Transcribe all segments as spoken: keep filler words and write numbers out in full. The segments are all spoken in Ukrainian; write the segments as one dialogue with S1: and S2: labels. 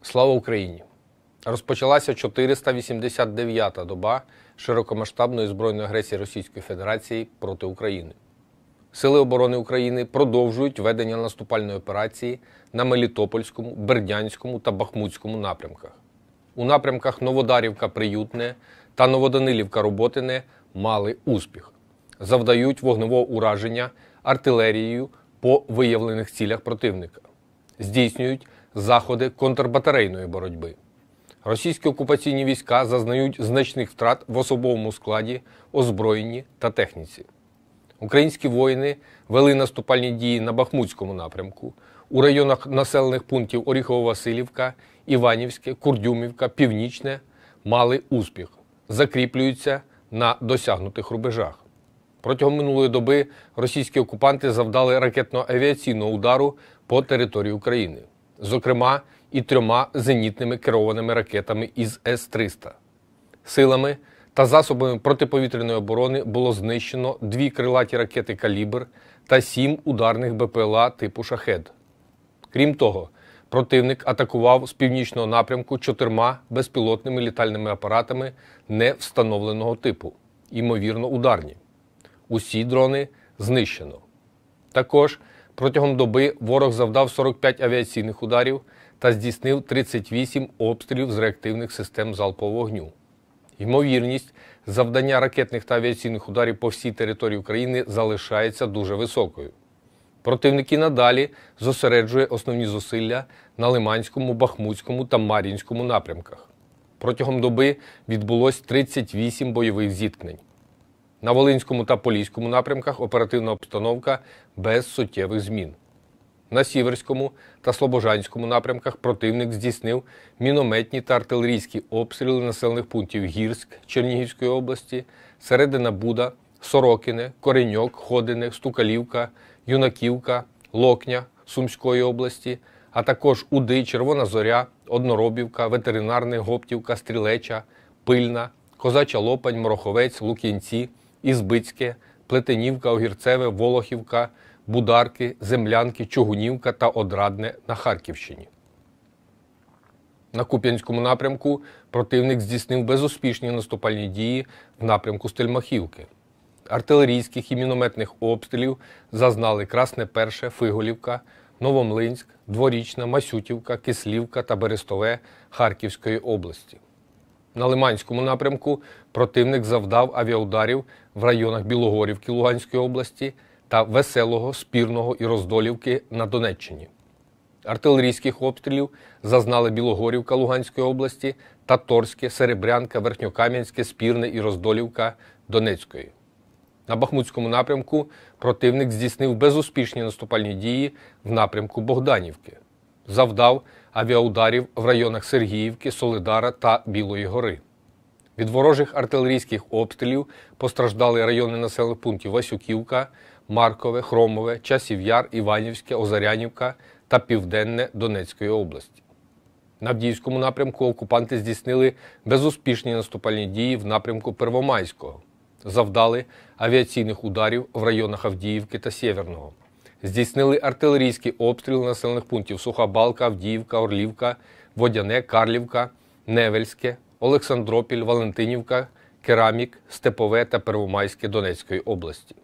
S1: Слава Україні! Розпочалася чотириста вісімдесят дев'ята доба широкомасштабної збройної агресії Російської Федерації проти України. Сили оборони України продовжують ведення наступальної операції на Мелітопольському, Бердянському та Бахмутському напрямках. У напрямках Новодарівка-Приютне та Новоданилівка-Роботине мали успіх. Завдають вогневого ураження артилерією по виявлених цілях противника. Здійснюють заходи контрбатарейної боротьби. Російські окупаційні війська зазнають значних втрат в особовому складі, озброєнні та техніці. Українські воїни вели наступальні дії на Бахмутському напрямку, у районах населених пунктів Оріхово-Василівка, Іванівське, Курдюмівка, Північне мали успіх, закріплюються на досягнутих рубежах. Протягом минулої доби російські окупанти завдали ракетно-авіаційного удару по території України, зокрема і трьома зенітними керованими ракетами із С триста. Силами та засобами протиповітряної оборони було знищено дві крилаті ракети «Калібр» та сім ударних Б П Л А типу «Шахед». Крім того, противник атакував з північного напрямку чотирма безпілотними літальними апаратами невстановленого типу, ймовірно ударні. Усі дрони знищено. Також протягом доби ворог завдав сорок п'ять авіаційних ударів та здійснив тридцять вісім обстрілів з реактивних систем залпового вогню. Ймовірність завдання ракетних та авіаційних ударів по всій території України залишається дуже високою. Противник і надалі зосереджує основні зусилля на Лиманському, Бахмутському та Мар'їнському напрямках. Протягом доби відбулось тридцять вісім бойових зіткнень. На Волинському та Поліському напрямках оперативна обстановка без суттєвих змін. На Сіверському та Слобожанському напрямках противник здійснив мінометні та артилерійські обстріли населених пунктів Гірськ Чернігівської області, Середина Буда, Сорокине, Кореньок, Ходине, Стукалівка, Юнаківка, Локня Сумської області, а також Уди, Червона Зоря, Одноробівка, Ветеринарне, Гоптівка, Стрілеча, Пильна, Козача Лопань, Мороховець, Лук'янці, Ізбицьке, Плетенівка, Огірцеве, Волохівка, Бударки, Землянки, Чугунівка та Одрадне на Харківщині. На Куп'янському напрямку противник здійснив безуспішні наступальні дії в напрямку Стельмахівки. Артилерійських і мінометних обстрілів зазнали Красне Перше, Фиголівка, Новомлинськ, Дворічна, Масютівка, Кислівка та Берестове Харківської області. На Лиманському напрямку противник завдав авіаударів в районах Білогорівки Луганської області та Веселого, Спірного і Роздолівки на Донеччині. Артилерійських обстрілів зазнали Білогорівка Луганської області та Торське, Серебрянка, Верхньокам'янське, Спірне і Роздолівка Донецької. На Бахмутському напрямку противник здійснив безуспішні наступальні дії в напрямку Богданівки. Завдав авіаударів в районах Сергіївки, Солидара та Білої Гори. Від ворожих артилерійських обстрілів постраждали райони населених пунктів Васюківка, Маркове, Хромове, Часів Яр, Іванівське, Озарянівка та Південне Донецької області. На Авдіївському напрямку окупанти здійснили безуспішні наступальні дії в напрямку Первомайського. Завдали авіаційних ударів в районах Авдіївки та Сєверного. Здійснили артилерійські обстріли населених пунктів Суха Балка, Авдіївка, Орлівка, Водяне, Карлівка, Невельське, Олександропіль, Валентинівка, Керамік, Степове та Первомайське Донецької області.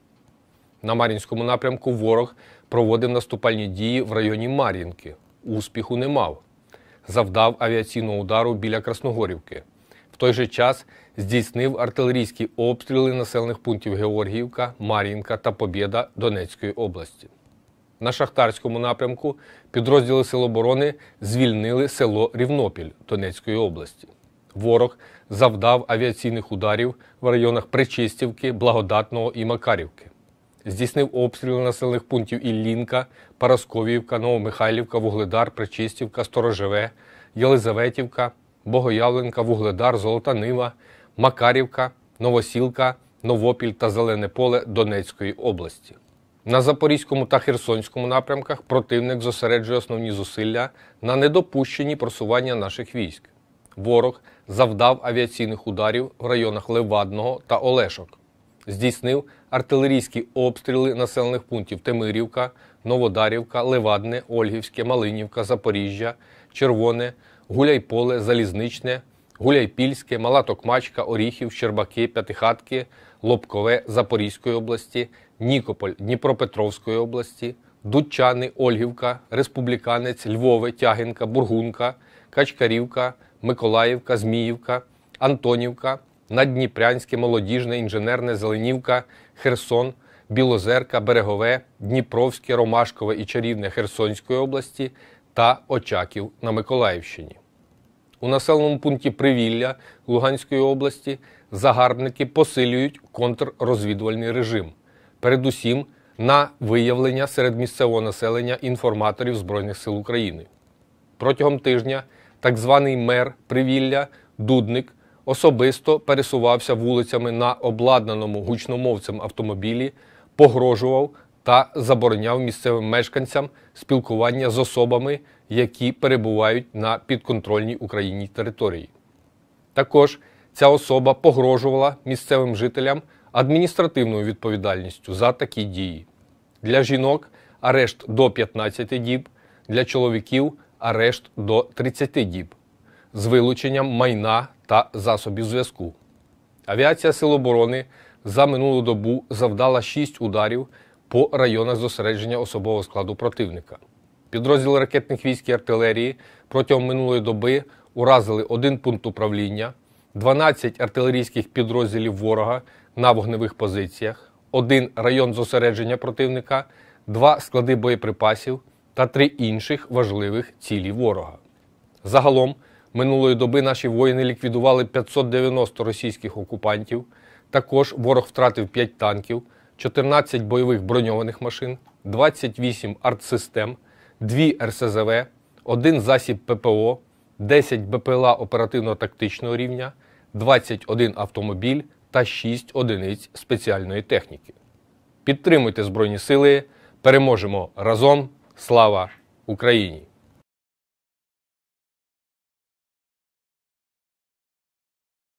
S1: На Мар'їнському напрямку ворог проводив наступальні дії в районі Мар'їнки. Успіху не мав. Завдав авіаційного удару біля Красногорівки. В той же час здійснив артилерійські обстріли населених пунктів Георгіївка, Мар'їнка та Побєда Донецької області. На Шахтарському напрямку підрозділи Сил оборони звільнили село Рівнопіль Донецької області. Ворог завдав авіаційних ударів в районах Причистівки, Благодатного і Макарівки. Здійснив обстріли населених пунктів Іллінка, Парасковіївка, Новомихайлівка, Вугледар, Причистівка, Сторожеве, Єлизаветівка, Богоявленка, Вугледар, Золота Нива, Макарівка, Новосілка, Новопіль та Зелене Поле Донецької області. На Запорізькому та Херсонському напрямках противник зосереджує основні зусилля на недопущенні просування наших військ. Ворог завдав авіаційних ударів в районах Левадного та Олешок. Здійснив артилерійські обстріли населених пунктів Темирівка, Новодарівка, Левадне, Ольгівське, Малинівка, Запоріжжя, Червоне, Гуляйполе, Залізничне, Гуляйпільське, Мала Токмачка, Оріхів, Щербаки, П'ятихатки, Лобкове Запорізької області, Нікополь Дніпропетровської області, Дудчани, Ольгівка, Республіканець, Львове, Тягинка, Бургунка, Качкарівка, Миколаївка, Зміївка, Антонівка, Наддніпрянське, Молодіжне, Інженерне, Зеленівка, Херсон, Білозерка, Берегове, Дніпровське, Ромашкове і Чарівне Херсонської області та Очаків на Миколаївщині. У населеному пункті Привілля Луганської області загарбники посилюють контррозвідувальний режим, передусім на виявлення серед місцевого населення інформаторів Збройних сил України. Протягом тижня так званий мер Привілля Дудник особисто пересувався вулицями на обладнаному гучномовцем автомобілі, погрожував та забороняв місцевим мешканцям спілкування з особами, які перебувають на підконтрольній Україні території. Також ця особа погрожувала місцевим жителям адміністративною відповідальністю за такі дії. Для жінок – арешт до п'ятнадцяти діб, для чоловіків – арешт до тридцяти діб, з вилученням майна та засобів зв'язку. Авіація Сил оборони за минулу добу завдала шість ударів по районах зосередження особового складу противника. Підрозділи ракетних військ і артилерії протягом минулої доби уразили один пункт управління, дванадцять артилерійських підрозділів ворога на вогневих позиціях, один район зосередження противника, два склади боєприпасів та три інших важливих цілі ворога. Загалом, минулої доби наші воїни ліквідували п'ятсот дев'яносто російських окупантів, також ворог втратив п'ять танків, чотирнадцять бойових броньованих машин, двадцять вісім артсистем, дві ер ес зе ве, один засіб пе пе о, десять бе пе ел а оперативно-тактичного рівня, двадцять один автомобіль та шість одиниць спеціальної техніки. Підтримуйте Збройні Сили, переможемо разом! Слава Україні!